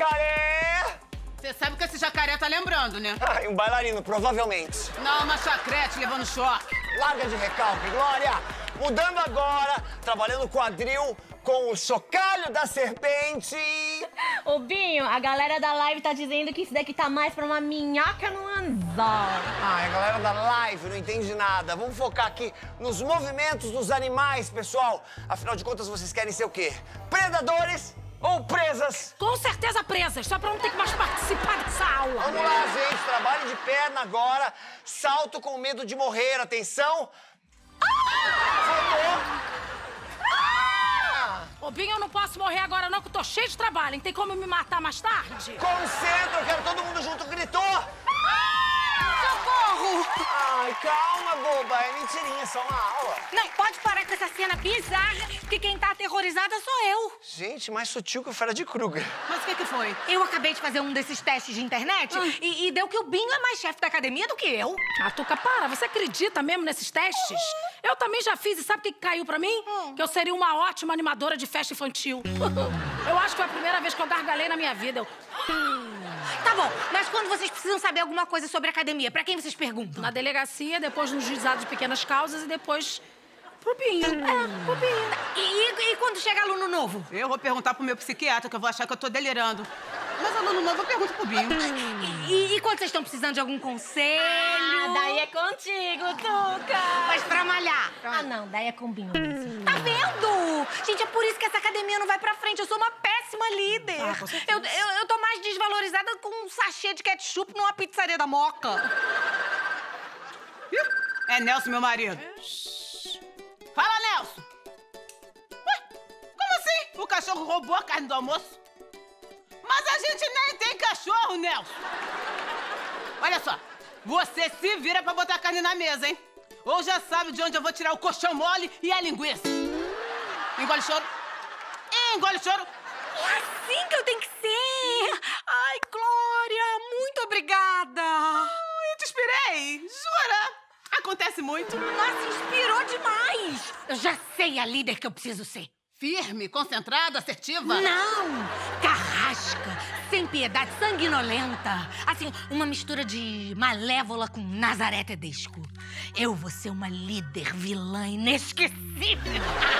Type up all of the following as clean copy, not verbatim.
jacaré! Você sabe o que esse jacaré tá lembrando, né? Ai, um bailarino, provavelmente. Não, uma chacrete levando choque. Larga de recalque, Glória! Mudando agora, trabalhando quadril com o chocalho da serpente. Ô, Binho, a galera da live tá dizendo que isso daqui tá mais pra uma minhoca no anzol. Ai, a galera da live não entende nada. Vamos focar aqui nos movimentos dos animais, pessoal. Afinal de contas, vocês querem ser o quê? Predadores ou presas? Com certeza presas, só pra não ter que mais participar dessa aula. Vamos lá, gente. Trabalho de perna agora. Salto com medo de morrer. Atenção. Ô, Binho, eu não posso morrer agora não, que eu tô cheio de trabalho, hein? Tem como me matar mais tarde? Concentra, eu quero todo mundo junto. Gritou. Socorro! Ai, calma, boba. É mentirinha, só uma aula. Não, pode parar com essa cena bizarra, que quem tá aterrorizada sou eu. Gente, mais sutil que o Fera de Krueger. Mas o que foi? Eu acabei de fazer um desses testes de internet e deu que o Binho é mais chefe da academia do que eu. Ah, Tuca, para, você acredita mesmo nesses testes? Eu também já fiz e sabe o que caiu pra mim? Que eu seria uma ótima animadora de festa infantil. Eu acho que foi a primeira vez que eu gargalhei na minha vida. Tá bom, mas quando vocês precisam saber alguma coisa sobre academia, pra quem vocês perguntam? Na delegacia, depois no juizado de pequenas causas e depois pro Binho. Pro Binho. E quando chega aluno novo? Eu vou perguntar pro meu psiquiatra, que eu vou achar que eu tô delirando. Mas aluno novo, eu pergunto pro Binho. E quando vocês estão precisando de algum conselho? Ah, daí é contigo, Tuca. Mas pra malhar? Ah, não, daí é com o Binho. Tá vendo? Gente, é por isso que essa academia não vai pra frente. Eu sou uma péssima líder. Ah, com certeza. Eu tô mais desvalorizada com um sachê de ketchup numa pizzaria da Moca. É Nelson, meu marido. Fala, Nelson. Ué, como assim? O cachorro roubou a carne do almoço? Mas a gente nem tem cachorro, Nelson. Olha só, você se vira pra botar a carne na mesa, hein? Ou já sabe de onde eu vou tirar o colchão mole e a linguiça. Engole choro. Engole choro. É assim que eu tenho que ser. Ai, Glória, muito obrigada. Eu te inspirei, jura? Acontece muito. Nossa, inspirou demais. Eu já sei a líder que eu preciso ser. Firme, concentrada, assertiva. Não! Carrasca, sem piedade, sanguinolenta. Assim, uma mistura de Malévola com Nazaré Tedesco. Eu vou ser uma líder vilã inesquecível.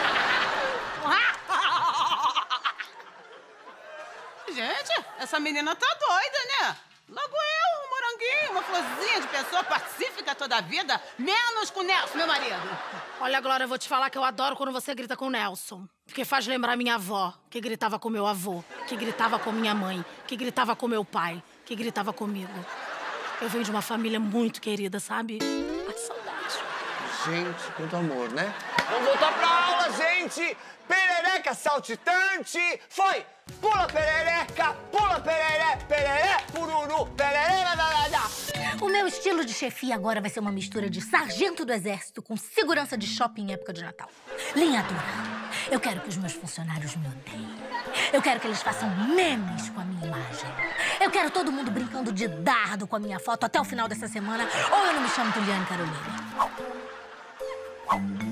Gente, essa menina tá doida, né? Logo eu, um moranguinho, uma florzinha de pessoa pacífica toda a vida, menos com o Nelson, meu marido. Olha, Glória, eu vou te falar que eu adoro quando você grita com o Nelson. Porque faz lembrar minha avó, que gritava com meu avô, que gritava com minha mãe, que gritava com meu pai, que gritava comigo. Eu venho de uma família muito querida, sabe? Ai, saudade. Gente, quanto amor, né? Vamos voltar pra aula, gente! Perereca saltitante! Foi! Pula perereca, pereré, pururu, pereré, dadadá. O meu estilo de chefia agora vai ser uma mistura de sargento do exército com segurança de shopping em época de Natal. Linha dura. Eu quero que os meus funcionários me odeiem. Eu quero que eles façam memes com a minha imagem. Eu quero todo mundo brincando de dardo com a minha foto até o final dessa semana, ou eu não me chamo Juliane Carolina.